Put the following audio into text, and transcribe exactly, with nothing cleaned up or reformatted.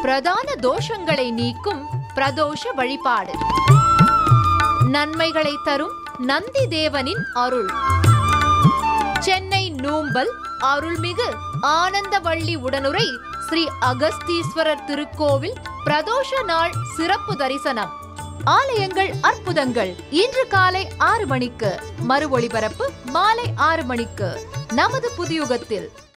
பிரதான தோஷங்களை நீக்கும் பிரதோஷ வழிபாடு. நன்மைகளை தரும் நந்தி தேவனின் அருள். சென்னை நூம்பல் அருள்மிகு ஆனந்தவள்ளி உடனுரை ஸ்ரீ அகஸ்தீஸ்வரர் திருக்கோவில் பிரதோஷ நாள் சிறப்பு தரிசனம். ஆலயங்கள் அற்புதங்கள். இன்று காலை ஆறு மணிக்கு, மறு ஒளிபரப்பு மாலை ஆறு மணிக்கு நமது புதியுகத்தில்.